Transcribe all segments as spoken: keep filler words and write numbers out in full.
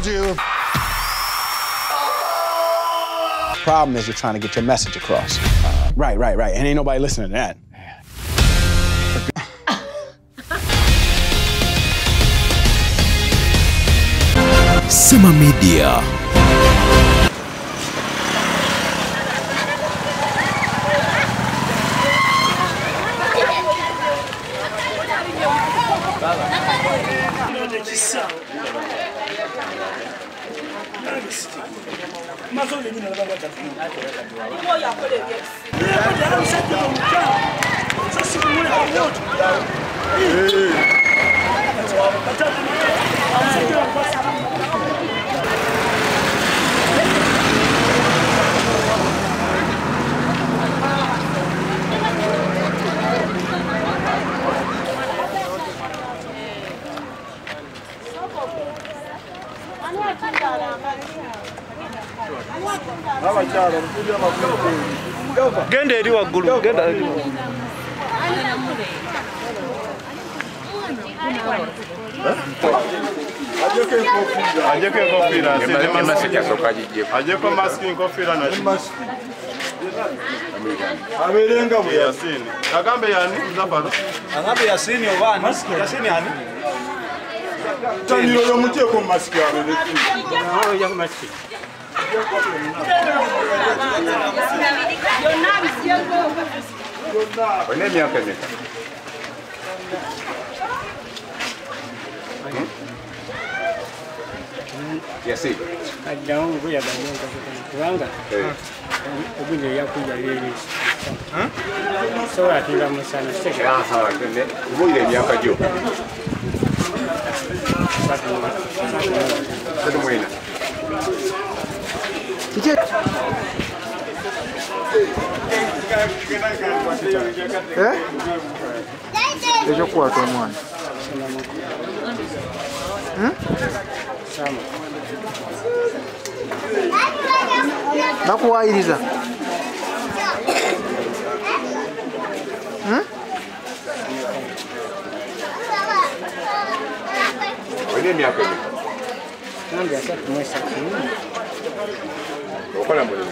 told you. Problem is you're trying to get your message across. Uh, right, right, right. And ain't nobody listening to that. Sema Media. Genda eri waggulu, genda eri. Ajeko kofira, sije maski yasoka jije. Ajeko maski kofira na abelenga bwe Yasini. Agambe yani Zafaro. Agambe Yasini obani. Yasini yani. Taniro yo mutie ko maski abele. No ya maski. Wene miaka meka. Yasi. Adamu kuya banyenga kubanga. Eh. Ubunye yakuja lili. Huh? So atinga musana seka. Ah sawa kende. Ubunye miaka jo. Sadu mwina. Eh? Ejo kwa to mwana. Hmm? Sama. Nakuwairiza. Hmm? Wene miaka meka. Nambia sasa tumwesa kimi. Okola mbele.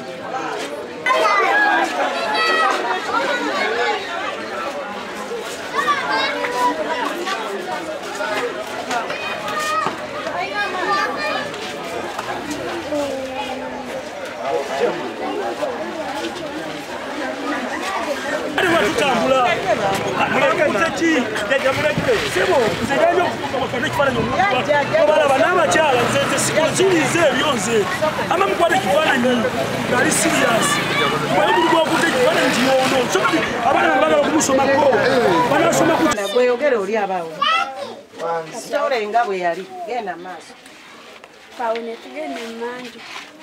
Tutambula. Muleke muteki, jaja muleke. Sebo, nzeganyo kukomakana kifana nyo. Bala banama chala nzete sikula chilize byonze. Ama mkwade kifana nyo. Ngali serious. Mwe mulikuwa kute kifana nyo ono. Sobi abana bana kumusoma ko. Bana soma kuti. Bwe yogere oli abawo. Sitore ngabwe yali genda maaso. Paune tugende manju.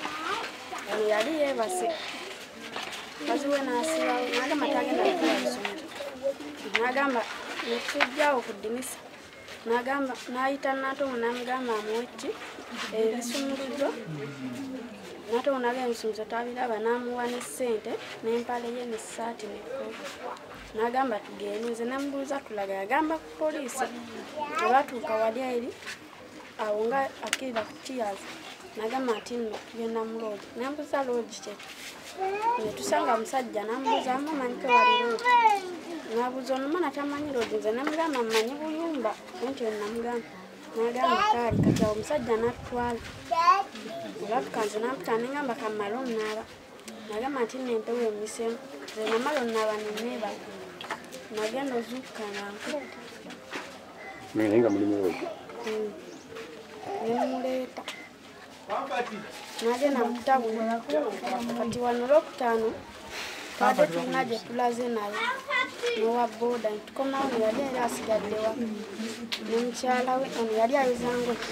Ani yali yebase. Baziwe nasiba nagamba tagenda kumusoma. Nagamba netujjawo ku ddinisa. Nagamba nayita nato namugamba amuweki ebisumuluzo. Nato unaga emisumuluzo tabiraba namuwa ne ssente n'empale ye n'essaati n'ekkooti. Nagamba tugende nze namubuuza tulaga yagamba ku poliisi. Abatuuka wali eri awo nga akirira ku tiyazi. Nagamba ati nno tugenda mu loogi. Nambuuza loogi kye. Ne tusanga omusajja namubuuza amamanyike wali loogi. Nabuuza onomwana tamanyi loogi nze namugamba mmanyi buyumba nti we namugamba. Nagamba kaali kati awo omusajja n'atutwala. Olatuka nze namputa nengamba kammala onnaaba. Nagamba nti nempewo emisemu. Nze namala onnaaba nenneebala. Nagenda ozuukuka nankutte. Nenga mulimu loogi. Nemuleeta. Nagenda mukutabula. Kati wano olwokutaano twade tulina gye tulaze naye n'owa booda nitukomawo ne yali era asigadde waka ne mukyala we ono yali ayuza ngoye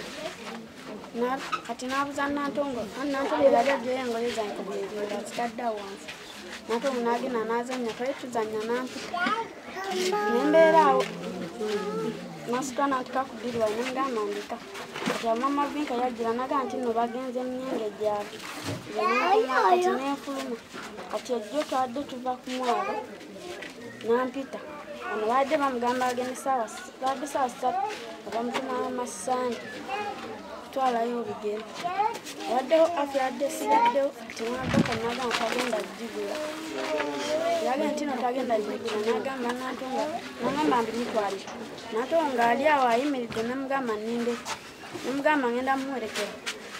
kati n'abuza Nantongo Nantongo yali aggyeyo engoye zange bwebinga zitadde awo wansi Nantongo n'agenda n'azannya twali tuzannya nampita nembeera awo nasitula nantika ku ddirwa nengamba ndika kati mama Vinka yajjira naga nti nno bagenze emyenge gyabwe kati nenfuluma kati ejjo twadde tuva ku mwalo nampita ono baadde bamugamba agende saawa baadde saawa ssatu abamutuma amassanju twalayo obigere waddeho afi yadde sigaddeho temwaddeko nagamba tagenda gigula yagenda ntino tagenda gigula nagamba natonga nagamba mbimutwalire natonga ali awo ayimiridde namugamba ninde namugamba ngenda mumuwerekera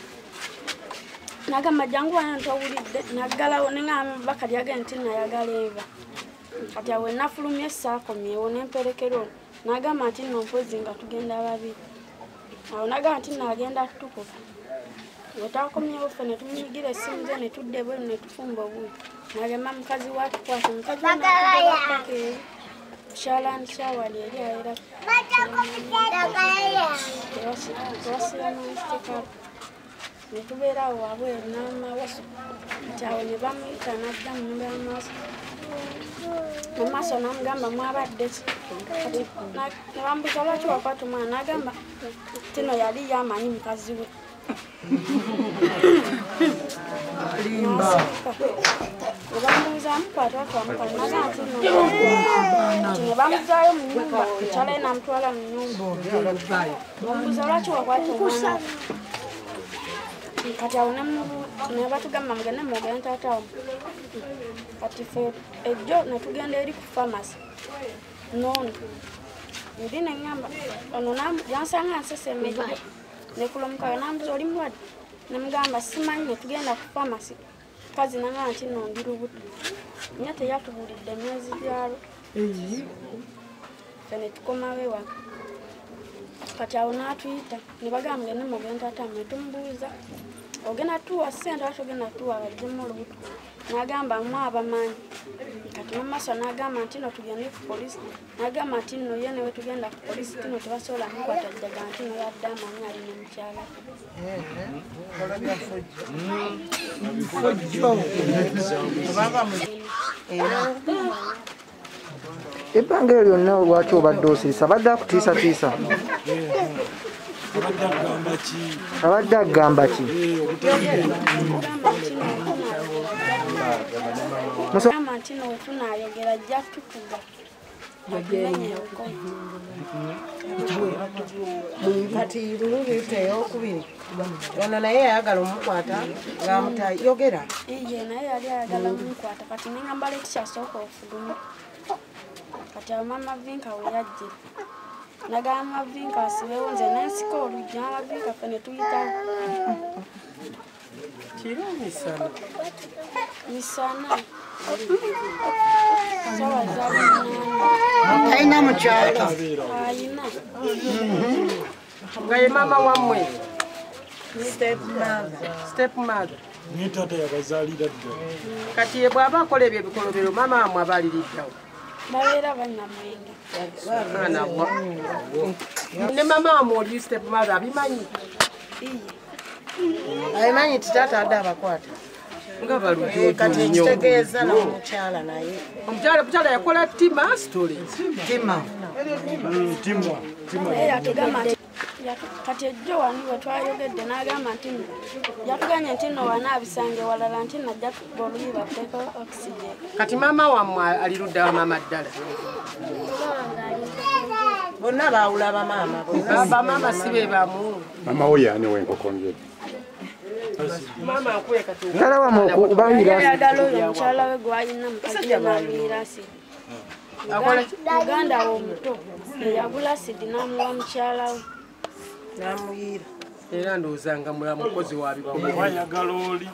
nagamba jangu wana ntowulidde naggalawo neŋŋamba bakali yagenda nti nayagala eva kati awe nafulumye saakomyewo nemperekero nagamba nti nno mpozi nga tugenda babiri awo nagamba nti nagenda tukuba wetakomyewo ffe netumunyigira essimu ze netudde bwe netufumba obuyi nagamba mukazi watukwasa mukazi wanakake kyalandi kyawali eri ayera tewasiramansitekalo netubeera awo wabweru n'amawaso nti awo ne bamuyita najja mu nyumba y'amaaso amaaso namugamba mwabadde ki nebambuza lwaki wakwata omwana nagamba tino yali yamanyi mukazi we nebambuuza amukwata atwamukwata nagamba ti nebamuzaayo mu nyumba ekyalaye namutwala mu nyumba bambuuza lwaki wakwata omwana kati awo nebatugamba mugende mugende taatawo kati fe ejjo netugenda eri ku famasi noono ndi neŋŋamba ono yansanga nsesemejjo nekulamukayo nambuza oli mulwadde nemugamba simanyi netugenda ku famasi kazi naŋŋamba nti no ndi lubuto nye teyatubulidde myezi gyalo fe netukomawo ewaka kati awo n'atuyita nebagamba mugende mugende taatawo netumubuuza ogenda tuwa ssente lwaki ogenda tuwa bajjemu olubuto nagamba mwe abamanyi kati mumaaso nagamba nti no tugende ku polisi nagamba nti nno ye newe tugenda ku polisi tino tebasobola mukwata jjaga nti no yadde amanyi ali ne mukyala ebbanga eryo lyonna lwaki obadde osiisa badde akutiisatiisa abadde agamba ki mugamba nti no wetunayogera ajja tukuba kati lulubite eyokubiri ono naye yayagala omukwata ng'amutayogera iye naye yali ayagala omukwata kati neŋŋamba leeti kyasooka ofugumu kati awo mama vinka we yajjira nagamba mavinka asibewo nze nensika oluggi n'amavinka ffe ne tuyitawo kiro misana misana sawa za munaana talina mukyala ayina nga ye mama wammwe step mother ni taata yabazaalira dda kati ye bw'aba akola ebyo ebikolobero mama amwe abaaliriddawo babeera bannamwenge ne mama wamwe oli step mother abimanyi abimanyi ti taata adde abakwata nga balukati ekitegeeza n'omukyala naye omukyala yakola tima story tima naye yatugamba nti kati ejjo wani wetwayogedde n'agamba nti yatuganye nti no wanaabisange walala nti najja tukuba oluyi bateeka oxygen kati mama wammwe ali ludda wa mama ddala bonna baawula bamaama bamaama si be bamu mama wo yaani wenkokongere mama akuye kati talawamu okubayira yagala oyo omukyala we gwalina mukazi n'aluyira asidi muganda we omuto eyagula asidi n'amuwa mukyala we namuyira era ndoozanga mukozi wa bikolwa wayagala oli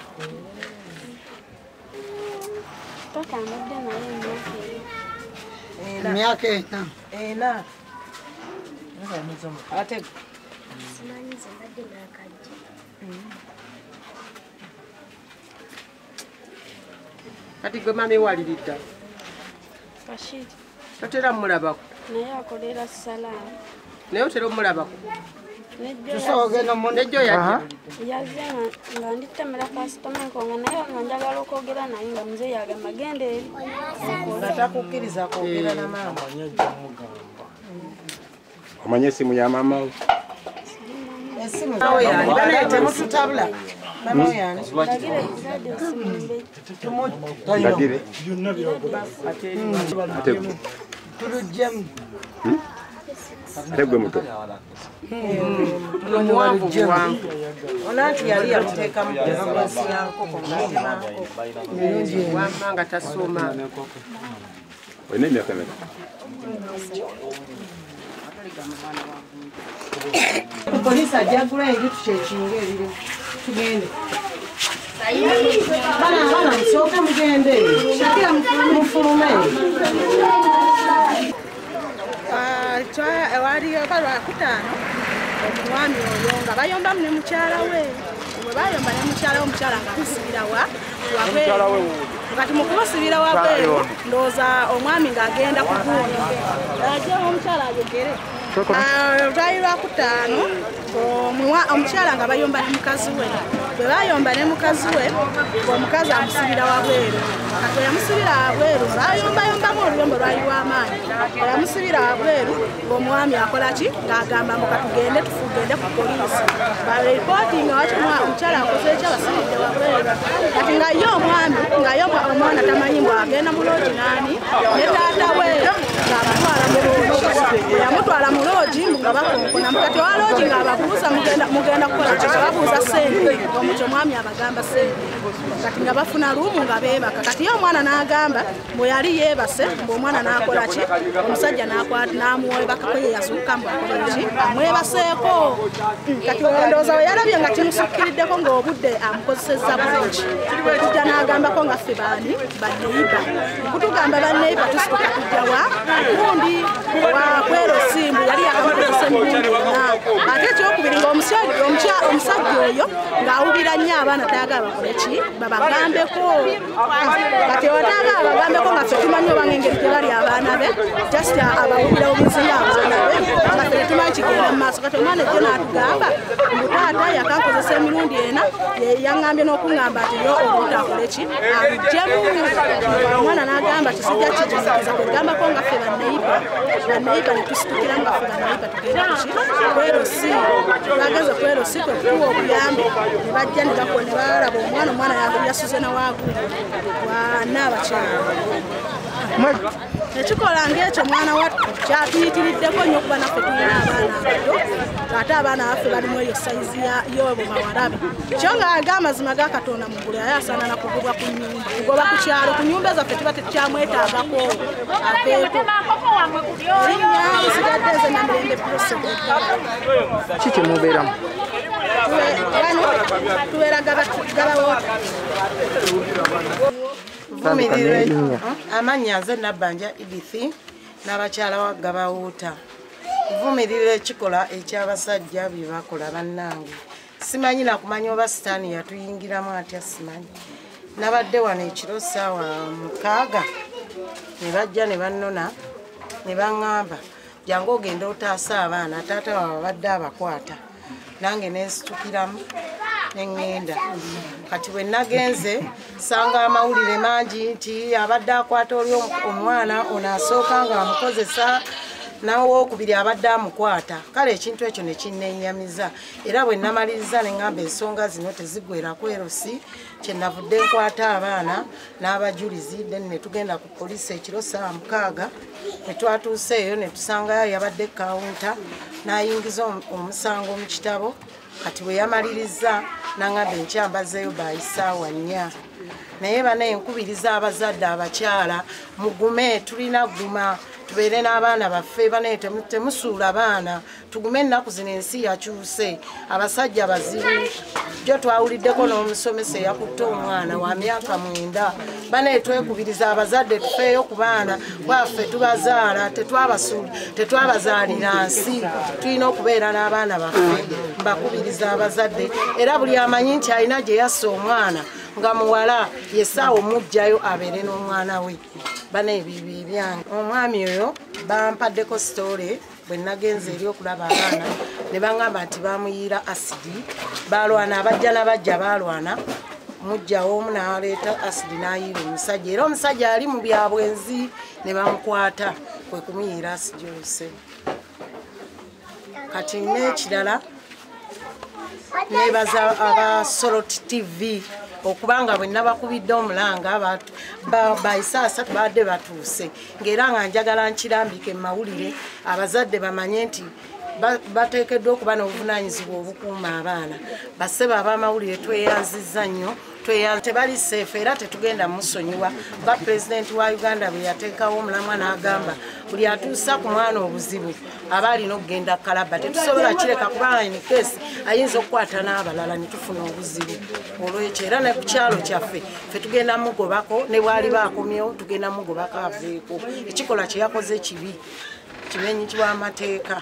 tatambudde naye emyaka emyaka ena ena ate simanyi nze mbadde nakajja kati gwe mama ewaliridda Rashid totera mulabako naye akolera salaamu naye otera omulabako nejjo nejjo yajja yazze nga nditemera kasitoma enkonga naye nga njagala okwogera naye nga muze yagamba genda eri nga takukkiriza kwogera na maama omanye esimu ya mama wo esimu nawe yani bale temututabula mama yani ndagire ekizadde osimumbe Tegwe muto. Muwanvu muwanvu. Onanti yali yamuteeka mu bizinesi ya nkoko ng'atema nkoko. Wamma nga tasoma. Olina emyaka emeka? Poliisi ajagula ebitu kyekinga ebiri. Tugende. Bana bana musooke mugende. Shakira mufulume. Waliyo balwakutaano omwami oyo nga bayombamu ne mukyala we bwe bayomba ne mukyala we omukyala nga amusibira wa wabweru kati mu kumusibira wabweru ndowooza omwami ng'agenda ku gundi ajjawo omukyala ayogere lwali lwakutaano omukyala nga bayomba ne mukazi we bwe bayomba ne mukazi we omukazi amusibira wabweru kati yamusibira wabweru bayombayombamu oluyombo lwali lw'amaanyi yamusibira wabweru ng'omwami akola ki ng'agamba muka tugende tufugende ku poliisi balipooti nga wakimwa omukyala akoze eki abasibidde wabweru kati nga ye omwami nga ye omwana tamanyi mbw agenda mu loogi naani ne taata we ng'amutwala mu loogi yamutwala mu loogi nga bakonkona mukati wa loogi ng'ababuuza mugenda kukola ki babuuza ssente omukyo omwami abagamba ssente kati nga bafuna luumu nga beebaka kati ye omwana n'agamba bwe yali yeebase ng'omwana n'akola ki omusajja n'amwebakako ye yasukka mbu akola ki amwebaseeko kati ndowooza we yalabye nga kimusukkiriddeko ng'obudde amukozesezza bulungi kujja n'agambako nga ffe baani baneiba kutugamba baneiba tusituka tujja wa gundi wakwera osimbu yali yakamukozesa emirundi yonna ate ekyokubiri ng'omusajja oyo ng'awubira nnyo abaana tayagala bakole ki babagambeko kati watagala bagambeko nga ffe tumanyi obanga engeri tebali abaana be just abawubira omuzinga abaana be nga ffe tetumanyi kigenda mu maaso kati omwana ejjo n'atugamba mbu taata yakankozesa emirundi ena yaŋŋambye n'okuŋŋamba ati yo oluuta akole ki alugjemu omwana n'agamba kisijja kikizikiza kwegambako nga ffe baneiba baneiba ne tusitukiramu nga ffe baneiba tugenda kuki kwerosi bageze kwerosi kwe kutuwa obuyambi ne bajja ne bakone balaba omwana omwana yasuze nawaagu wana abakyala ekikola ng'ekyo mwana wattu kyatuyitiriddeko nnyo okuba naffe tulina abaana abato ate abaana baffe balimu eyo sayizi y'obo bawalabe kyo ng'aga amazima ga Katonda mu ggulu yaye asaana na kugobwa ku nnyumba kugoba ku kyalo ku nnyumba zaffe tuba tetukyamwetaagako aveeko erinnya nsigadde nze Namirembe Prosector ki kye mubeeramu wano tubeera gabawoota vumirire amannya nze Nabbanja Edith n'abakyala wa Gabawuuta vumirire ekikola eky'abasajja bye bakola bannange simanyi nakumanya oba sitaani yatuyingiramu atya simanyi nabadde wano ekiro ssaawa mukaaga ne bajja ne bannona ne baŋŋamba jangu ogenda otaasa abaana taata waabwe badde abakwata nange nensitukiramu neŋŋenda kati bwe nagenze sanga amawulire mangi nti abadde akwata oli omwana ono asooka nga amukozesa n'owookubiri abadde amukwata kale ekintu ekyo ne kinnenyamiza era bwe namaliriza ne ŋŋamba ensonga zino tezigwera kwerosi kyenavudde nkwata abaana n'abajulizi then ne tugenda ku poliisi ekiro ssaawa mukaaga ne twatuuseeyo ne tusangayo yabadde kawunta n'ayingiza omusango mu kitabo kati bwe yamaliriza n'aŋŋamba enkyambazeeyo baayisaawa nnya naye bana enkubiriza abazadde abakyala mugume tulina guma tubeere n'abaana baffe banaye temusuula baana tugume ennaku zino ensi yakyuse abasajja bazibu jo twawuliddeko n'omusomesa eyakutte omwana wa myaka mwenda banaye twekubiriza abazadde tufeeyo ku baana bwaffe tubazaala tetwabazaalira nsi tulina okubeera n'abaana baffe mbakubiriza abazadde era buli amanyi nti alina gye yassa omwana nga muwala yesaawo mujjayo abeere n'omwana we banaye bibyo ebyange omwami oyo bampaddeko sitole bwe nagenze eri okulaba abaana ne baŋŋamba nti bamuyiira asidi balwana abajja n'abajja balwana mujjawo omu n'aleeta asidi n'ayiira omusajja era omusajja ali mu byabwenzi ne bamukwata kwe kumuyiira asidi oluse kati n'ekirala nebaza aba Soroti T V okubanga bwe nabakubidde omulanga bayise asatu badde batuuse ng'era nga njagala nkirambike mu mawulire abazadde bamanye nti bateekeddwa okuba n'obuvunaanyizibwa obukuuma abaana bassebe ab'amawulire tweyanzizza nnyo tebali seefu era tetugenda musonyiwa nga pulezidenti wa Uganda bwe yateekawo omulamwa n'agamba buli atuusa ku mwana obuzibu aba alina okugenda kalaba tetusobola kireka kubanga in case ayinza okukwata n'abalala ne tufuna obuzibu olwekyo era ne ku kyalo kyaffe ffe tugenda mugobako ne bwali baakomyewo tugenda mugobako aveeko ekikola kye yakoze kibi kimenyi kiw'amateeka.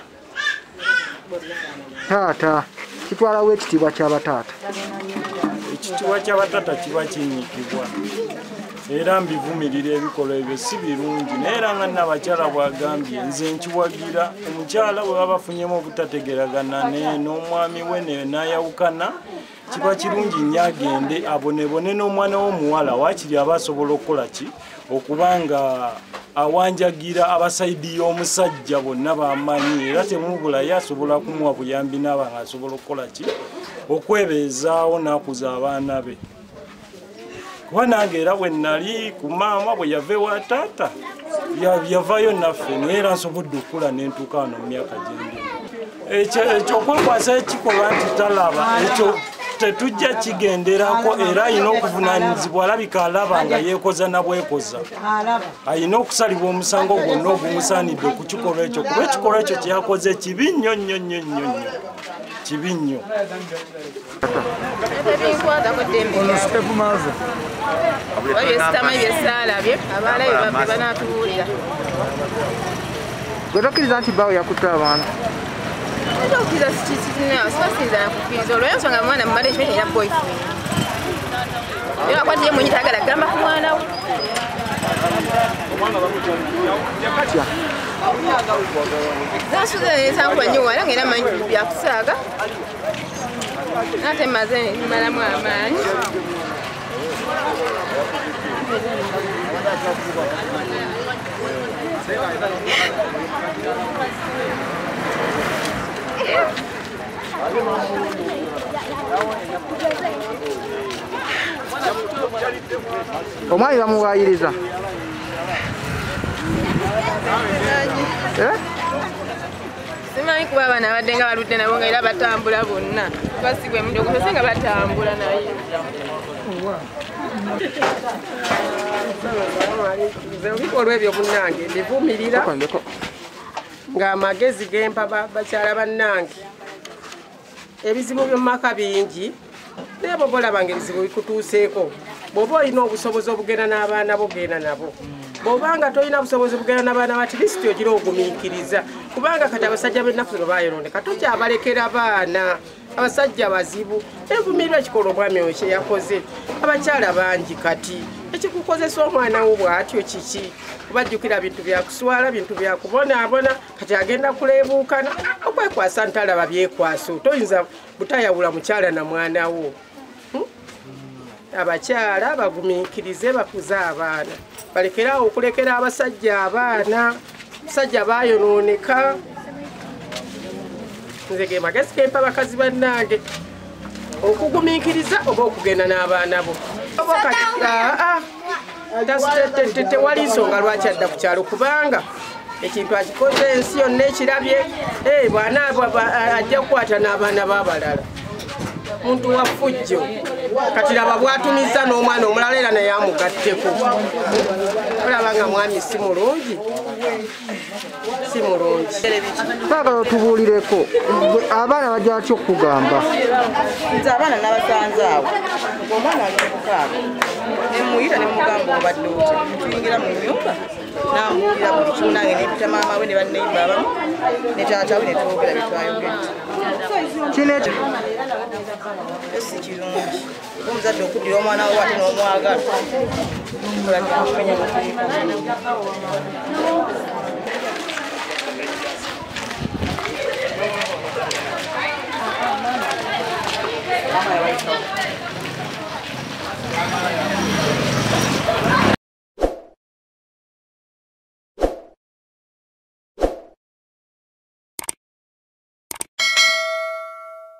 Taata kitwalawo ekitiibwa ky'abataata. Ekitiibwa ky'abataata kiba kinyiikibwa era mbivumirira ebikolwa ebyo si birungi naye era nga Nnabakyala bw'agambye nze nkiwagira omukyala bwe baba bafunyemu obutategeragana n'omwami we n'ayawukana kiba kirungi nnyo agende abonebone n'omwana w'omuwala waakiri aba asobola okukola ki okubanga awanjagira abasayidi y'omusajja bonna bamanyi era temubulayo asobola kumuwa buyambi n'aba nga asobola okukola ki okwebeezaawo n'akuza abaana be kuba nange era bwe nnali ku maama bwe yava ewa taata yavayo naffe naye era nsobodde okukula n'entuuka wano mu myaka gyendimu ekyo okwekwasa ekikolwa nti talaba ekyo tetujja kigenderako era alina okuvunaanyizibwa alabika alaba nga yeekoza na bwekoza alina okusalibwa omusango gwonna ogumusaanidde okukikolwa ekyo kuba ekikolwa ekyo kyeyakoze kibi nnyo nnyo nnyo nnyo nnyo kibi nnyo. Gwe tokkiriza nti bawe yakutte abaana? Okukiriza sibasinza nakukiriza olw'ensonga mwana mumala ekyo ekyo ya boyfriend era akwatiye mwenyi tagala gamba ku mwana we zansuza nesankuba nnyo wala ng'era manyi byakusaaga nate maze malamu amaanyi omwami bamuwaayiriza simanyi kuba abaana abadde nga baludde nabo nga era batambula bonna basigwa emidogo ose nga batambula naye ebikolwa ebyo munnange mbivumirira ng'amagezi gempa bakyala bannange ebizibu by'omumaka bingi naye bwoba olabanga ebizibu bikutuuseeko bw'oba olina obusobozi obugenda n'abaana bo genda nabo bw'obanga tolina busobozi bugenda n'abaana ba tirisiti ogira ogumiikiriza kubanga kati abasajja b'ennaku zino baayonondeka tokyabalekera baana abasajja bazibu envumirwa ekikolwa omwami we kye yakoze abakyala bangi kati ekikukozesa omwana wo bw'atyo kiki kubajjukira bintu byakuswala bintu byakubonaabona kati agenda kuleebuukana okwekwasa ntalaba byekwaso toyinza butayawula mukyala na mwana wo. Abakyala bagumiikirize bakuze abaana balekerawo okulekera abasajja abaana abasajja baayonooneka nze ge magezi gempa bakazi bannange okugumiikiriza oba okugenda n'abaana bo tewali nsonga lwaki adda ku kyalo kubanga ekintu akikoze ensi yonna ekirabye bwana ajja kukwata n'abaana b'abalala muntu wa ffujjo kati laba bwatumiza n'omwana omulala era naye amugatteko olaba nga mwami si mulungi si mulungi. Twagala otubuulireko abaana bajja batya okugamba? Nze abaana nabasanze awo omwana ali mukaaga nemuyita nemugamba obadde otya tuyingira mu nyumba namuwulira buli kimu nange nepita maama we ne banneyimba abamu ne taata we netwogera byetwayogera kino ekyo esi kirungi omuzadde okuddira omwana wo ate n'omwagala olakumenya muteeka